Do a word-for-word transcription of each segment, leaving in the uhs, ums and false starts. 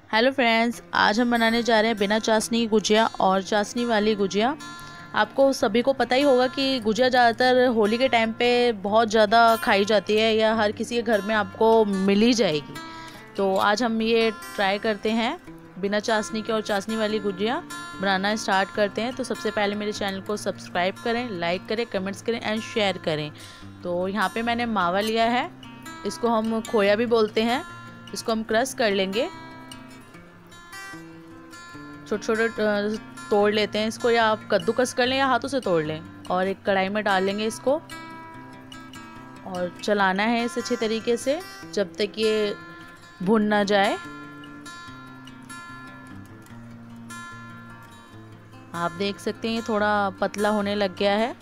Hello friends, आज हम बनाने जा रहे हैं बिना चाशनी की गुजिया और चाशनी वाली गुजिया। आपको सभी को पता ही होगा कि गुजिया ज़्यादातर होली के टाइम पे बहुत ज़्यादा खाई जाती है या हर किसी के घर में आपको मिल ही जाएगी। तो आज हम ये ट्राई करते हैं बिना चाशनी के और चाशनी वाली गुजिया बनाना स्टार्ट करते हैं। तो सबसे पहले मेरे चैनल को सब्सक्राइब करें, लाइक करें, कमेंट्स करें एंड शेयर करें। तो यहाँ पर मैंने मावा लिया है, इसको हम खोया भी बोलते हैं। इसको हम क्रश कर लेंगे, छोटे छोटे तोड़ लेते हैं इसको, या आप कद्दूकस कर लें या हाथों से तोड़ लें। और एक कढ़ाई में डाल लेंगे इसको और चलाना है इसे अच्छे तरीके से जब तक ये भुन ना जाए। आप देख सकते हैं ये थोड़ा पतला होने लग गया है।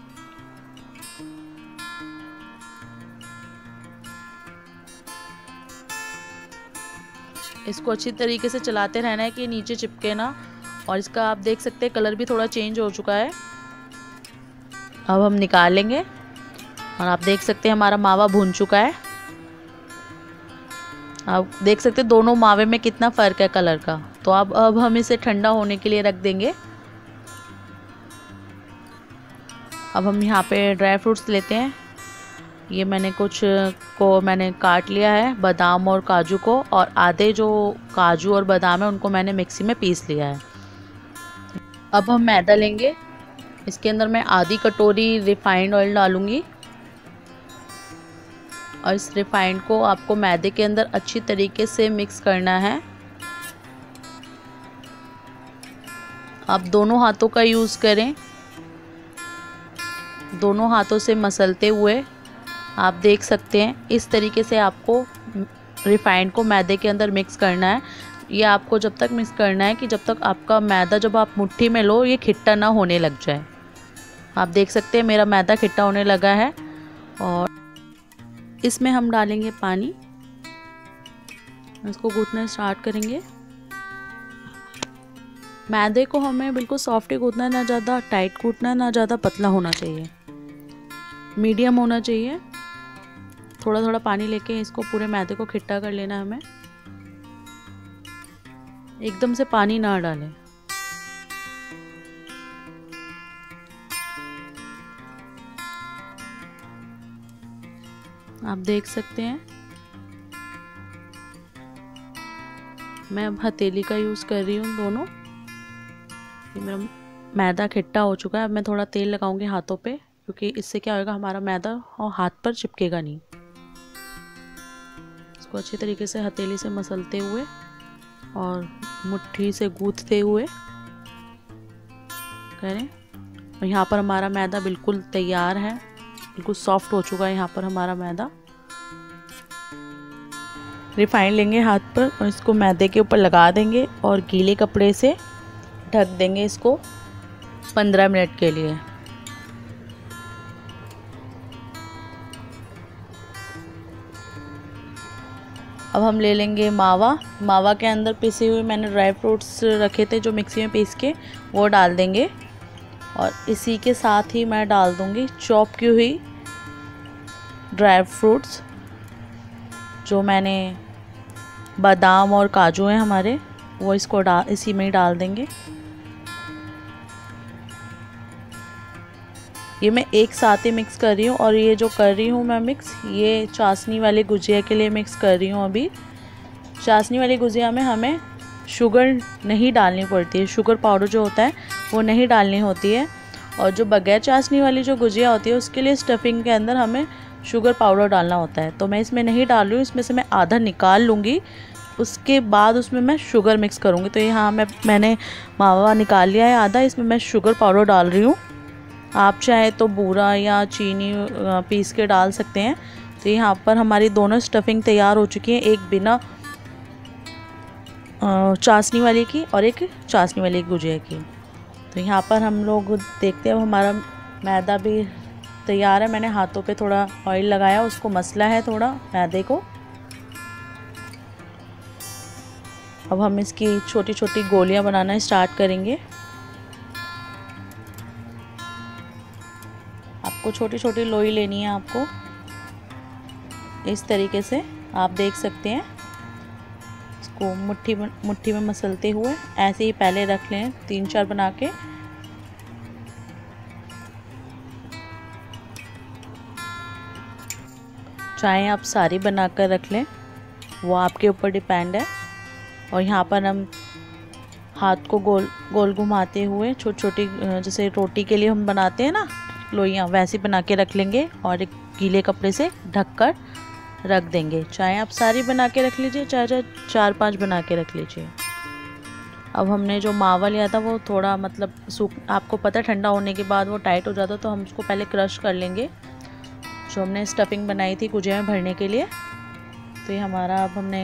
इसको अच्छी तरीके से चलाते रहना है कि नीचे चिपके ना। और इसका आप देख सकते हैं कलर भी थोड़ा चेंज हो चुका है। अब हम निकाल लेंगे और आप देख सकते हैं हमारा मावा भून चुका है। आप देख सकते हैं दोनों मावे में कितना फ़र्क है कलर का। तो अब अब हम इसे ठंडा होने के लिए रख देंगे। अब हम यहाँ पे ड्राई फ्रूट्स लेते हैं। ये मैंने कुछ को मैंने काट लिया है, बादाम और काजू को, और आधे जो काजू और बादाम है उनको मैंने मिक्सी में पीस लिया है। अब हम मैदा लेंगे, इसके अंदर मैं आधी कटोरी रिफाइंड ऑयल डालूंगी और इस रिफाइंड को आपको मैदे के अंदर अच्छी तरीके से मिक्स करना है। आप दोनों हाथों का यूज़ करें, दोनों हाथों से मसलते हुए। आप देख सकते हैं इस तरीके से आपको रिफाइंड को मैदे के अंदर मिक्स करना है। ये आपको जब तक मिक्स करना है कि जब तक आपका मैदा, जब आप मुट्ठी में लो, ये खिट्टा ना होने लग जाए। आप देख सकते हैं मेरा मैदा खिट्टा होने लगा है। और इसमें हम डालेंगे पानी, इसको गूंथना स्टार्ट करेंगे। मैदे को हमें बिल्कुल सॉफ्ट ही गूंथना, ना ज़्यादा टाइट गूंथना, ना ज़्यादा पतला होना चाहिए, मीडियम होना चाहिए। थोड़ा थोड़ा पानी लेके इसको पूरे मैदे को खिट्टा कर लेना है हमें, एकदम से पानी ना डालें। आप देख सकते हैं मैं अब हथेली का यूज़ कर रही हूँ दोनों। ये मेरा मैदा खिट्टा हो चुका है। अब मैं थोड़ा तेल लगाऊंगी हाथों पे, क्योंकि इससे क्या होगा, हमारा मैदा और हाथ पर चिपकेगा नहीं। इसको अच्छी तरीके से हथेली से मसलते हुए और मुट्ठी से गूंथते हुए करें। और यहाँ पर हमारा मैदा बिल्कुल तैयार है, बिल्कुल सॉफ्ट हो चुका है। यहाँ पर हमारा मैदा, रिफाइंड लेंगे हाथ पर और इसको मैदे के ऊपर लगा देंगे और गीले कपड़े से ढक देंगे इसको पंद्रह मिनट के लिए। अब हम ले लेंगे मावा। मावा के अंदर पिसे हुए मैंने ड्राई फ्रूट्स रखे थे जो मिक्सी में पीस के, वो डाल देंगे। और इसी के साथ ही मैं डाल दूंगी चॉप की हुई ड्राई फ्रूट्स, जो मैंने बादाम और काजू हैं हमारे, वो इसको डाल इसी में ही डाल देंगे। ये मैं एक साथ ही मिक्स कर रही हूँ। और ये जो कर रही हूँ मैं मिक्स, ये चाशनी वाली गुजिया के लिए मिक्स कर रही हूँ। अभी चाशनी वाली गुजिया में हमें शुगर नहीं डालनी पड़ती है, शुगर पाउडर जो होता है वो नहीं डालनी होती है। और जो बगैर चाशनी वाली जो गुजिया होती है उसके लिए स्टफिंग के अंदर हमें शुगर पाउडर डालना होता है। तो मैं इसमें नहीं डाल रही हूँ, इसमें से मैं आधा निकाल लूँगी, उसके बाद उसमें मैं शुगर मिक्स करूँगी। तो यहाँ मैं मैंने मावा निकाल लिया है आधा, इसमें मैं शुगर पाउडर डाल रही हूँ। आप चाहे तो बूरा या चीनी पीस के डाल सकते हैं। तो यहाँ पर हमारी दोनों स्टफिंग तैयार हो चुकी है, एक बिना चाशनी वाली की और एक चाशनी वाली गुजिया की। तो यहाँ पर हम लोग देखते हैं हमारा मैदा भी तैयार है। मैंने हाथों पे थोड़ा ऑयल लगाया, उसको मसला है थोड़ा मैदे को। अब हम इसकी छोटी छोटी गोलियां बनाना स्टार्ट करेंगे। आपको छोटी छोटी लोई लेनी है, आपको इस तरीके से आप देख सकते हैं। इसको मुट्ठी में मुट्ठी में मसलते हुए ऐसे ही पहले रख लें, तीन चार बना के। चाहे आप सारी बनाकर रख लें, वो आपके ऊपर डिपेंड है। और यहाँ पर हम हाथ को गोल गोल घुमाते हुए छोटी छोटी, जैसे रोटी के लिए हम बनाते हैं ना लोइयाँ, वैसे बना के रख लेंगे और एक गीले कपड़े से ढककर रख देंगे। चाहे आप सारी बना के रख लीजिए, चाहे चाहे चार पांच बना के रख लीजिए। अब हमने जो मावा लिया था वो थोड़ा मतलब सूख, आपको पता है ठंडा होने के बाद वो टाइट हो जाता, तो हम उसको पहले क्रश कर लेंगे। जो हमने स्टफिंग बनाई थी गुजिया में भरने के लिए, तो ये हमारा अब हमने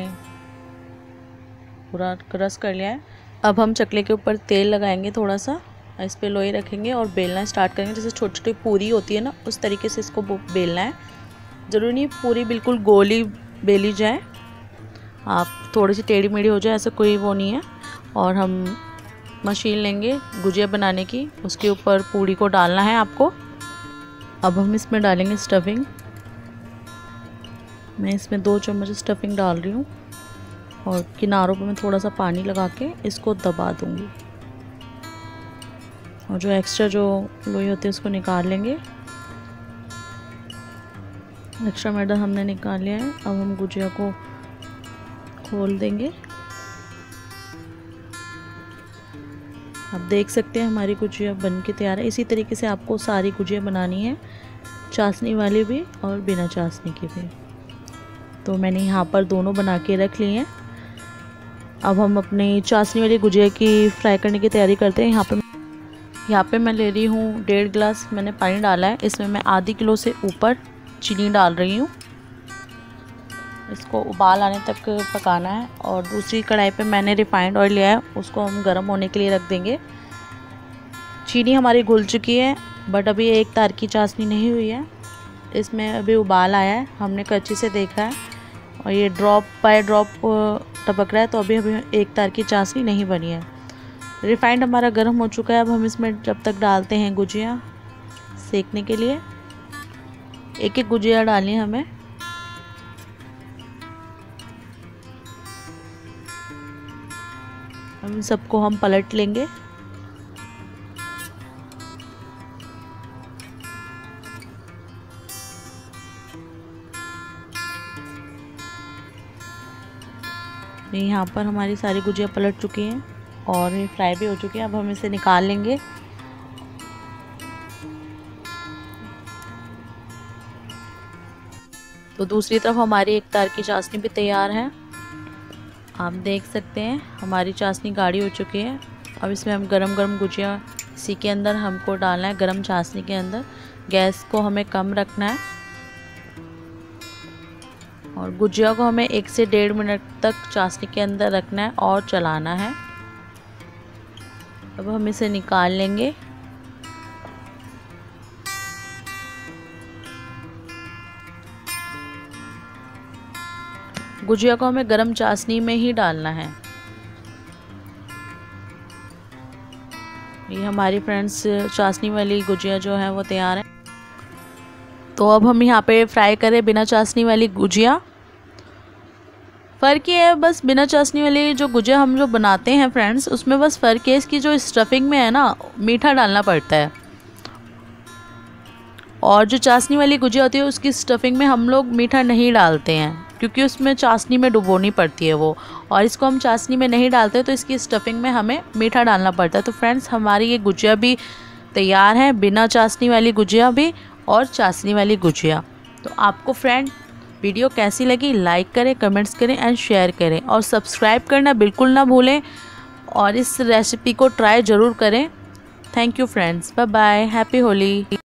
पूरा क्रश कर लिया है। अब हम चकले के ऊपर तेल लगाएंगे थोड़ा सा, इस पे लोई रखेंगे और बेलना स्टार्ट करेंगे। जैसे छोटी छोटी पूरी होती है ना, उस तरीके से इसको बेलना है। ज़रूरी नहीं पूरी बिल्कुल गोली बेली जाए, आप थोड़ी सी टेढ़ी मेढ़ी हो जाए, ऐसा कोई वो नहीं है। और हम मशीन लेंगे गुजिया बनाने की, उसके ऊपर पूरी को डालना है आपको। अब हम इसमें डालेंगे स्टफिंग। मैं इसमें दो चम्मच स्टफिंग डाल रही हूँ और किनारों पे मैं थोड़ा सा पानी लगा के इसको दबा दूँगी। और जो एक्स्ट्रा जो लोई होती है उसको निकाल लेंगे। एक्स्ट्रा मैदा हमने निकाल लिया है। अब हम गुजिया को खोल देंगे। आप देख सकते हैं हमारी गुजिया बन के तैयार है। इसी तरीके से आपको सारी गुजिया बनानी है, चाशनी वाली भी और बिना चाशनी की भी। तो मैंने यहाँ पर दोनों बना के रख ली हैं। अब हम अपनी चाशनी वाली गुजिया की फ्राई करने की तैयारी करते हैं। यहाँ पे यहाँ पे मैं ले रही हूँ डेढ़ गिलास मैंने पानी डाला है। इसमें मैं आधी किलो से ऊपर चीनी डाल रही हूँ। इसको उबाल आने तक पकाना है। और दूसरी कढ़ाई पे मैंने रिफाइंड ऑयल लिया है, उसको हम गर्म होने के लिए रख देंगे। चीनी हमारी घुल चुकी है, बट अभी एक तार की चाशनी नहीं हुई है। इसमें अभी उबाल आया है, हमने कच्ची से देखा है और ये ड्रॉप बाय ड्रॉप टपक रहा है, तो अभी अभी एक तार की चाशनी नहीं बनी है। रिफाइंड हमारा गर्म हो चुका है। अब हम इसमें जब तक डालते हैं गुजिया सेकने के लिए, एक एक गुजिया डालनी है हमें। हम सबको हम पलट लेंगे। यहाँ पर हमारी सारी गुजिया पलट चुकी हैं और ये फ्राई भी हो चुकी है। अब हम इसे निकाल लेंगे। तो दूसरी तरफ हमारी एक तार की चाशनी भी तैयार है। आप देख सकते हैं हमारी चाशनी गाढ़ी हो चुकी है। अब इसमें हम गरम गरम गुजिया इसी के अंदर हमको डालना है, गरम चाशनी के अंदर। गैस को हमें कम रखना है और गुजिया को हमें एक से डेढ़ मिनट तक चाशनी के अंदर रखना है और चलाना है। अब हम इसे निकाल लेंगे। गुजिया को हमें गरम चाशनी में ही डालना है। ये हमारी फ्रेंड्स चाशनी वाली गुजिया जो है वो तैयार है। तो अब हम यहाँ पे फ्राई करें बिना चाशनी वाली गुजिया। फ़र्क ये है बस, बिना चाशनी वाली जो गुजिया हम जो बनाते हैं फ्रेंड्स, उसमें बस फ़र्क है इसकी जो स्टफिंग में है ना, मीठा डालना पड़ता है। और जो चाशनी वाली गुजिया होती है उसकी स्टफिंग में हम लोग मीठा नहीं डालते हैं, क्योंकि उसमें चाशनी में डुबोनी पड़ती है वो। और इसको हम चाशनी में नहीं डालते, तो इसकी स्टफिंग में हमें मीठा डालना पड़ता है। तो फ्रेंड्स हमारी ये गुजिया भी तैयार है, बिना चाशनी वाली गुजिया भी और चाशनी वाली गुजिया। तो आपको फ्रेंड वीडियो कैसी लगी, लाइक करें, कमेंट्स करें एंड शेयर करें और सब्सक्राइब करना बिल्कुल ना भूलें। और इस रेसिपी को ट्राई ज़रूर करें। Thank you friends, bye bye, happy Holi.